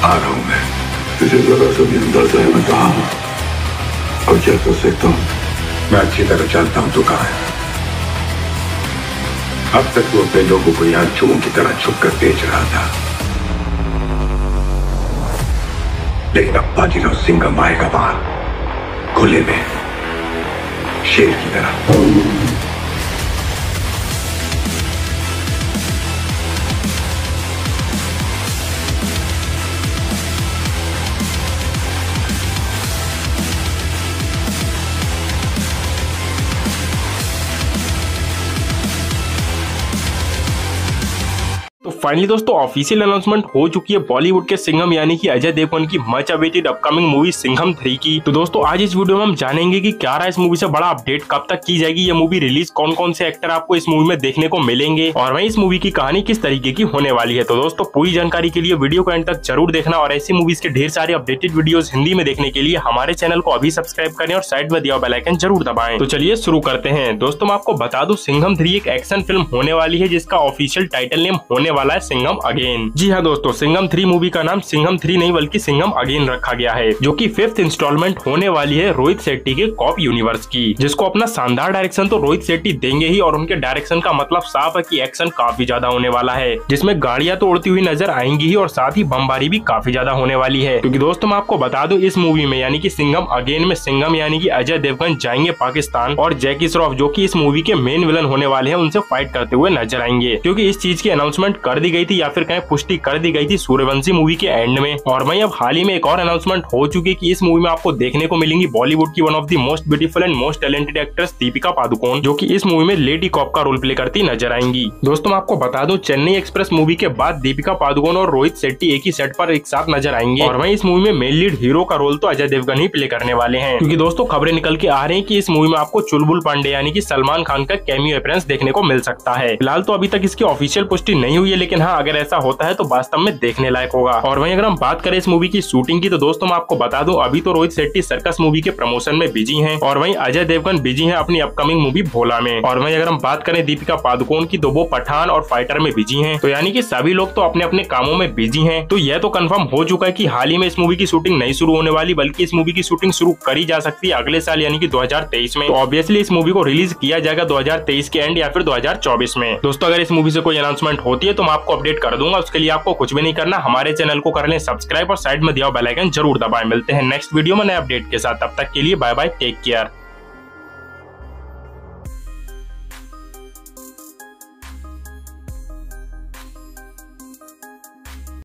आ रहा हूं मैं। तुझे जरा सा भी अंदाजा है मैं कहा हूं और क्या कर सकता हूं? मैं अच्छी तरह जानता हूं तू कहां है। अब तक वो अपने लोगों को यहां चूहों की तरह छुप कर बेच रहा था, लेकिन अब बाजीराव सिंघम आएगा बाहर खुले में शेर की तरह। तो फाइनली दोस्तों ऑफिशियल अनाउंसमेंट हो चुकी है बॉलीवुड के सिंघम यानी कि अजय देवगन की much awaited upcoming movie Singham 3 की। तो दोस्तों आज इस वीडियो में हम जानेंगे कि क्या रहा इस मूवी से बड़ा अपडेट, कब तक की जाएगी ये मूवी रिलीज, कौन कौन से एक्टर आपको इस मूवी में देखने को मिलेंगे और वहीं इस मूवी की कहानी किस तरीके की होने वाली है। तो दोस्तों पूरी जानकारी के लिए वीडियो को एंड तक जरूर देखना और ऐसी मूवीज के ढेर सारे अपडेटेड वीडियोस हिंदी में देखने के लिए हमारे चैनल को अभी सब्सक्राइब करें और साइड में दिया बेल आइकन जरूर दबाएं। तो चलिए शुरू करते हैं। दोस्तों मैं आपको बता दूं सिंघम 3 एक एक्शन फिल्म होने वाली है जिसका ऑफिशियल टाइटल नेम होने वाला है सिंघम अगेन। जी हाँ दोस्तों, सिंघम 3 मूवी का नाम सिंघम 3 नहीं बल्कि सिंघम अगेन रखा गया है, जो कि 5th इंस्टॉलमेंट होने वाली है रोहित शेट्टी के कॉप यूनिवर्स की, जिसको अपना शानदार डायरेक्शन तो रोहित शेट्टी देंगे ही और उनके डायरेक्शन का मतलब साफ है कि एक्शन काफी ज्यादा होने वाला है, जिसमें गाड़ियां तो उड़ती हुई नजर आएंगी ही और साथ ही बमबारी भी काफी ज्यादा होने वाली है। क्योंकि दोस्तों मैं आपको बता दूं इस मूवी में यानी कि सिंघम अगेन में सिंघम यानी कि अजय देवगन जाएंगे पाकिस्तान और जैकी श्रॉफ जो कि इस मूवी के मेन विलन होने वाले हैं उनसे फाइट करते हुए नजर आएंगे, क्योंकि इस चीज की अनाउंसमेंट कर दी गई थी या फिर कहीं पुष्टि कर दी गई थी सूर्यवंशी मूवी के एंड में। और वहीं अब हाल ही में एक और अनाउंसमेंट हो चुकी है कि इस मूवी में आपको देखने को मिलेंगी बॉलीवुड की one of the most beautiful and most talented actress Deepika Padukone, जो कि इस मूवी में लेडी कॉप का रोल प्ले करती नजर आएंगी। दोस्तों मैं आपको बता दूं चेन्नई एक्सप्रेस मूवी के बाद दीपिका पादुकोण और रोहित शेट्टी एक ही सेट पर एक साथ नजर आएंगे और वहीं इस मूवी में मेन लीड हीरो का रोल तो अजय देवगन ही प्ले करने वाले हैं। क्योंकि दोस्तों खबरें निकल के आ रही है कि इस मूवी में आपको चुलबुल पांडे यानी कि सलमान खान का कैमियो अपीयरेंस देखने को मिल सकता है। फिलहाल तो अभी तक इसकी ऑफिशियल पुष्टि नहीं हुई है, लेकिन हाँ अगर ऐसा होता है तो वास्तव में देखने लायक होगा। और वहीं अगर हम बात करें इस मूवी की शूटिंग की तो दोस्तों मैं आपको बता दूं अभी तो रोहित शेट्टी सर्कस मूवी के प्रमोशन में बिजी हैं और वहीं अजय देवगन बिजी हैं अपनी अपकमिंग मूवी भोला में। और वहीं अगर हम बात करें दीपिका पादुकोण की तो वो पठान और फाइटर में बिजी हैं, तो यानी कि सभी लोग तो अपने अपने कामों में बिजी हैं। तो यह तो कंफर्म हो चुका है कि हाल ही में इस मूवी की शूटिंग नहीं शुरू होने वाली, बल्कि इस मूवी की शूटिंग शुरू करी जा सकती है अगले साल यानी कि 2023 में। तो ऑब्वियसली इस मूवी को रिलीज किया जाएगा 2023 के एंड या फिर 2024 में। दोस्तों अगर इस मूवी से कोई अनाउंसमेंट होती है तो मैं आपको अपडेट कर दूंगा, उसके लिए आपको कुछ भी नहीं करना, हमारे चैनल को कर लें सब्सक्राइब और साइड में दिया बेल आइकन जरूर दबाएं। मिलते हैं नेक्स्ट वीडियो में नए अपडेट के साथ, तब तक के लिए बाय बाय, टेक केयर।